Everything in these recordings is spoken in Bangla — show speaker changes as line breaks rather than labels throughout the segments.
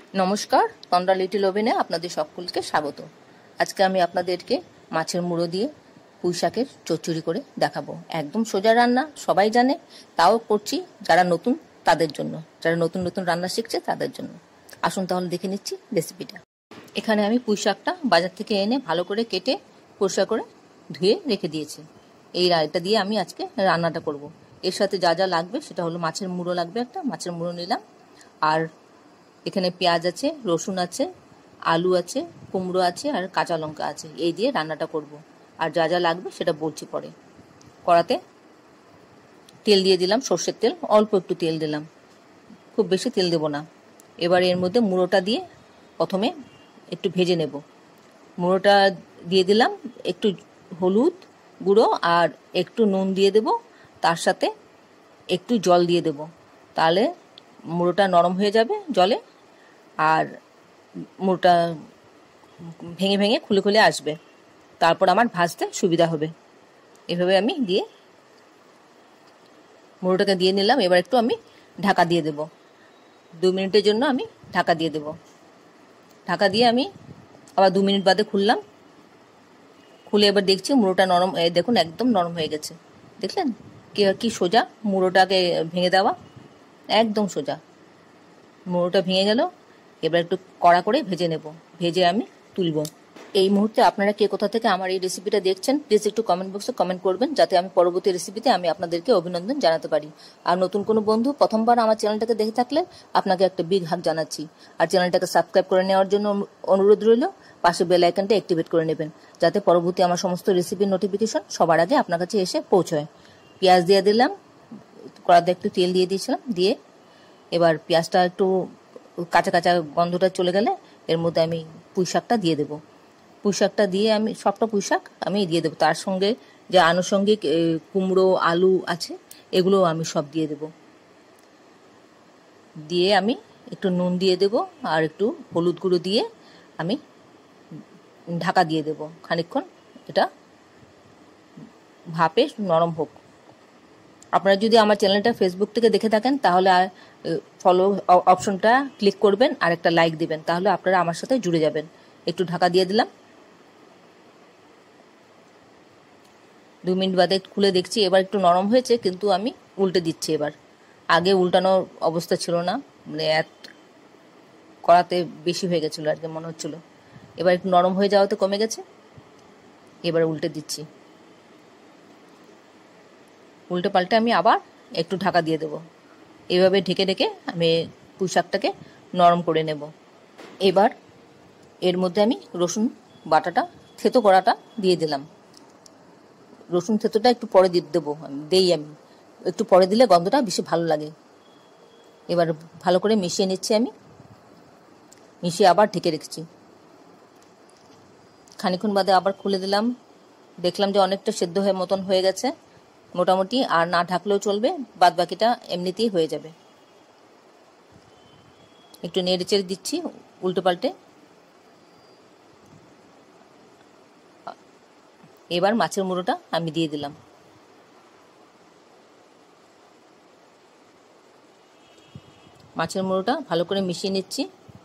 নমস্কার, তন্দ্রা লিটিল ওভেনে আপনাদের সকলকে স্বাগত। আজকে আমি আপনাদেরকে মাছের মুড়ো দিয়ে পুঁই শাকের চচ্চড়ি করে দেখাবো। একদম সোজা রান্না, সবাই জানে, তাও করছি যারা নতুন তাদের জন্য, যারা নতুন নতুন রান্না শিখছে তাদের জন্য। আসুন তাহলে দেখে নিচ্ছি রেসিপিটা। এখানে আমি পুঁই শাকটা বাজার থেকে এনে ভালো করে কেটে পরিষ্কার করে ধুয়ে রেখে দিয়েছি। এটা দিয়ে আমি আজকে রান্নাটা করব। এর সাথে যা যা লাগবে সেটা হলো মাছের মুড়ো লাগবে, একটা মাছের মুড়ো নিলাম, আর এখানে পেঁয়াজ আছে, রসুন আছে, আলু আছে, কুমড়ো আছে, আর কাঁচা লঙ্কা আছে। এই দিয়ে রান্নাটা করব। আর যা যা লাগবে সেটা বলছি পরে। কড়াতে তেল দিয়ে দিলাম, সর্ষের তেল, অল্প একটু তেল দিলাম, খুব বেশি তেল দেব না। এবার এর মধ্যে মুড়োটা দিয়ে প্রথমে একটু ভেজে নেব। মুড়োটা দিয়ে দিলাম, একটু হলুদ গুঁড়ো আর একটু নুন দিয়ে দেব, তার সাথে একটু জল দিয়ে দেব। তাহলে মুড়োটা নরম হয়ে যাবে জলে, আর মুড়োটা ভেঙে ভেঙে খুলে খুলে আসবে। তারপর আমার ভাজতে সুবিধা হবে। এভাবে আমি দিয়ে মুড়োটাকে দিয়ে নিলাম। এবার একটু আমি ঢাকা দিয়ে দেব, 2 মিনিটের জন্য আমি ঢাকা দিয়ে দেব। ঢাকা দিয়ে আমি আবার 2 মিনিট বাদে খুললাম। খুলে এবার দেখছি মুড়োটা নরম, দেখুন একদম নরম হয়ে গেছে। দেখলেন কি সোজা মুড়োটাকে ভেঙে দেওয়া, একদম সোজা। মুড়োটা ভেঙে গেল। এবার একটু কড়া করে ভেজে নেব, ভেজে আমি তুলব। এই মুহূর্তে আপনারা কে কোথা থেকে আমার এই রেসিপিটা দেখছেন প্লিজ একটু কমেন্ট বক্সে কমেন্ট করবেন, যাতে আমি পরবর্তী রেসিপিতে আমি আপনাদেরকে অভিনন্দন জানাতে পারি। আর নতুন কোনো বন্ধু প্রথমবার আমার চ্যানেলটাকে দেখে থাকলে আপনাকে একটা বিগ হাগ জানাচ্ছি। আর চ্যানেলটাকে সাবস্ক্রাইব করে নেওয়ার জন্য অনুরোধ রইল। পাশে বেল আইকনটা অ্যাক্টিভেট করে নেবেন, যাতে পরবর্তী আমার সমস্ত রেসিপির নোটিফিকেশন সবার আগে আপনার কাছে এসে পৌঁছয়। পেঁয়াজ দিয়ে দিলাম, কড়াতে একটু তেল দিয়ে দিয়েছিলাম, দিয়ে এবার পেঁয়াজটা একটু কাঁচা কাঁচা গন্ধটা চলে গেলে এর মধ্যে আমি পুঁই শাকটা দিয়ে দেবো। পুঁই শাকটা দিয়ে আমি সবটা পুঁই শাক আমি দিয়ে দেবো। তার সঙ্গে যে আনুষঙ্গিক কুমড়ো আলু আছে এগুলোও আমি সব দিয়ে দেব। দিয়ে আমি একটু নুন দিয়ে দেব আর একটু হলুদ গুঁড়ো দিয়ে আমি ঢাকা দিয়ে দেব খানিকক্ষণ, এটা ভাপে নরম হোক। আপনারা যদি আমার চ্যানেলটা ফেসবুক থেকে দেখে থাকেন তাহলে ফলো অপশনটা ক্লিক করবেন আর একটা লাইক দিবেন, তাহলে আপনারা আমার সাথে জুড়ে যাবেন। একটু ঢাকা দিয়ে দিলাম। 2 মিনিট বাদে খুলে দেখছি এবার একটু নরম হয়েছে, কিন্তু আমি উল্টে দিচ্ছি এবার। আগে উল্টানোর অবস্থা ছিল না, মানে কড়াতে বেশি হয়ে গেছিলো আর কি মনে হচ্ছিল। এবার একটু নরম হয়ে যাওয়াতে কমে গেছে। এবার উল্টে দিচ্ছি। উল্টে পাল্টে আমি আবার একটু ঢাকা দিয়ে দেবো। এভাবে ঢেকে ঢেকে আমি পুঁই শাকটাকে নরম করে নেব। এবার এর মধ্যে আমি রসুন বাটাটা, থেতো করাটা দিয়ে দিলাম। রসুন থেতোটা একটু পরে দেবো, আমি একটু পরে দিলে গন্ধটা বেশি ভালো লাগে। এবার ভালো করে মিশিয়ে নিচ্ছি আমি, মিশিয়ে আবার ঢেকে রেখেছি। খানিকক্ষণ বাদে আবার খুলে দিলাম, দেখলাম যে অনেকটা সেদ্ধ হয়ে মতন হয়ে গেছে মোটামুটি। আর না ঢাকলেও চলবে, বাদ বাকিটা এমনিতেই হয়ে যাবে। একটু নেড়ে চেড়ে দিচ্ছি উল্টো পাল্টে। এবার মাছের মুড়োটা আমি দিয়ে দিলাম। মাছের মুড়োটা ভালো করে মিশিয়ে নিচ্ছি।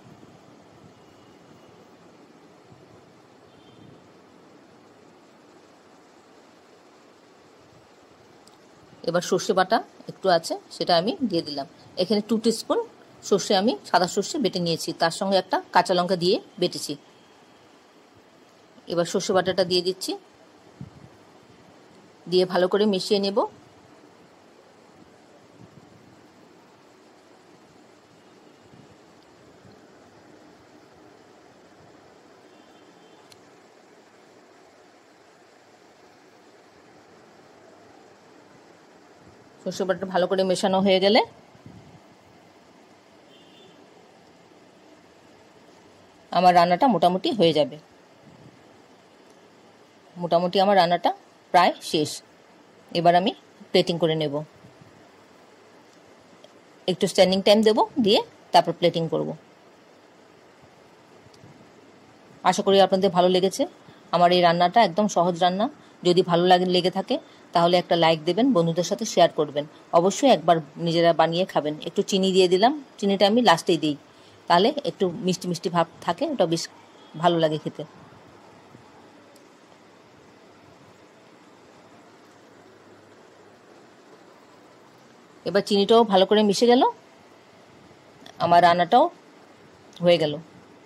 এবার সর্ষে বাটা একটু আছে, সেটা আমি দিয়ে দিলাম। এখানে 2 টিস্পুন সর্ষে, আমি সাদা সর্ষে বেটে নিয়েছি, তার সঙ্গে একটা কাঁচা লঙ্কা দিয়ে বেটেছি। এবার সর্ষে বাটাটা দিয়ে দিচ্ছি, দিয়ে ভালো করে মিশিয়ে নেব। সর্ষে বাটাটা ভালো করে মেশানো হয়ে গেলে আমার রান্নাটা মোটামুটি হয়ে যাবে। মোটামুটি আমার রান্নাটা প্রায় শেষ। এবার আমি প্লেটিং করে নেব। একটু স্ট্যান্ডিং টাইম দেব, দিয়ে তারপর প্লেটিং করব। আশা করি আপনাদের ভালো লেগেছে। আমার এই রান্নাটা একদম সহজ রান্না। যদি ভালো লেগে থাকে তাহলে একটা লাইক দেবেন, বন্ধুদের সাথে শেয়ার করবেন। অবশ্যই একবার নিজেরা বানিয়ে খাবেন। একটু চিনি দিয়ে দিলাম, চিনিটা আমি লাস্টেই দিই। তাহলে একটু মিষ্টি মিষ্টি ভাব থাকে, ওটা বেশ ভালো লাগে খেতে। এবার চিনিটাও ভালো করে মিশে গেল, আমার রান্নাটাও হয়ে গেল।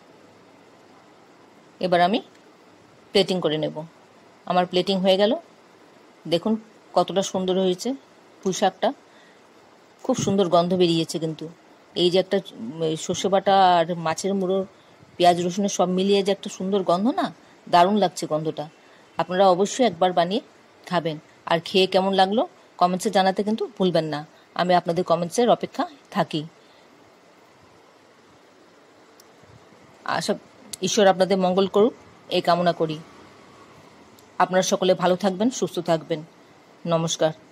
এবার আমি প্লেটিং করে নেব। আমার প্লেটিং হয়ে গেল। দেখুন কতটা সুন্দর হয়েছে পুঁই শাকটা, খুব সুন্দর গন্ধ বেরিয়েছে। কিন্তু এই যে একটা সর্ষে বাটা আর মাছের মুড়ো, পেঁয়াজ রসুনের সব মিলিয়ে যে একটা সুন্দর গন্ধ না, দারুণ লাগছে গন্ধটা। আপনারা অবশ্যই একবার বানিয়ে খাবেন, আর খেয়ে কেমন লাগলো কমেন্টসে জানাতে কিন্তু ভুলবেন না। আমি আপনাদের কমেন্টসের অপেক্ষা থাকি। আশা ঈশ্বর আপনাদের মঙ্গল করুক এই কামনা করি। আপনারা সকলে ভালো থাকবেন, সুস্থ থাকবেন। নমস্কার।